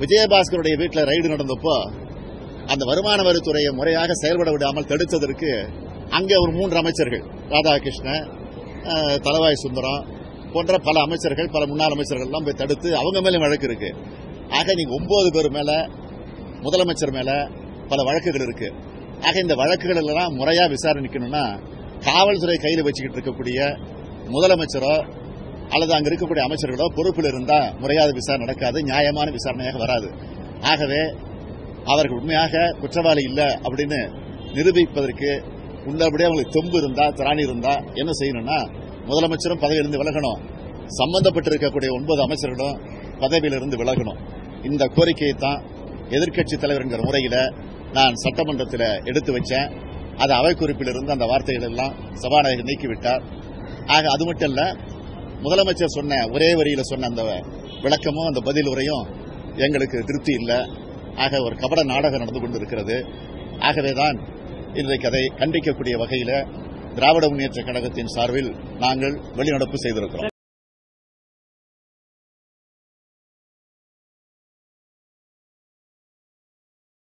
விஜயபாஸ்கருடைய வீட்டில் ரைடு நடந்தப்போ அந்த வருமான வரித்துறையை முறையாக செயல்பட விடாமல் தடுத்ததற்கு அங்கே ஒரு 3 அமைச்சர்கள் ராதாகிருஷ்ணன், தலவாய் சுந்தரம் போன்ற பல அமைச்சர்கள், பல முன்னாள் அமைச்சர்கள் எல்லாம் போய் தடுத்து அவங்க மேலே வழக்கு இருக்கு. ஆக நீங்க 9 பேர் மேல, முதலமைச்சர் மேல பல வழக்குகள் இருக்கு. ஆக இந்த வழக்குகள் எல்லாம் முறையா விசாரணைக்கணும்னா காவல்துறை கையில் வச்சுக்கிட்டு இருக்கக்கூடிய முதலமைச்சரோ அல்லது அங்க இருக்கக்கூடிய அமைச்சர்களோ பொறுப்பில் இருந்தா முறையாத விசாரணை நடக்காது, நியாயமான விசாரணையாக வராது. ஆகவே அவர்கள் உண்மையாக குற்றவாளி இல்ல அப்படின்னு நிரூபிப்பதற்கு உள்ளபடியே அவங்களுக்கு தெம்பு இருந்தா, திராணி இருந்தா என்ன செய்யணும்னா முதலமைச்சரும் பதவியிலிருந்து விலகணும், சம்பந்தப்பட்டிருக்கக்கூடிய 9 அமைச்சர்களும் பதவியிலிருந்து விலகணும். இந்த கோரிக்கையை தான் எதிர்க்கட்சி தலைவர் என்கிற முறையில் நான் சட்டமன்றத்தில் எடுத்து வச்சேன். அது அவை குறிப்பில் இருந்து அந்த வார்த்தைகள் எல்லாம் சபாநாயகர் நீக்கிவிட்டார். ஆக அது மட்டும் இல்ல, முதலமைச்சர் சொன்ன ஒரே வரியில சொன்ன அந்த விளக்கமும் அந்த பதில் உரையும் எங்களுக்கு திருப்தி இல்லை. ஆக ஒரு கபட நாடகம் நடந்து கொண்டிருக்கிறது. ஆகவேதான் இன்றைக்கு அதை கண்டிக்கக்கூடிய வகையில் திராவிட முன்னேற்ற கழகத்தின் சார்பில் நாங்கள் வெளிநடப்பு செய்திருக்கிறோம்.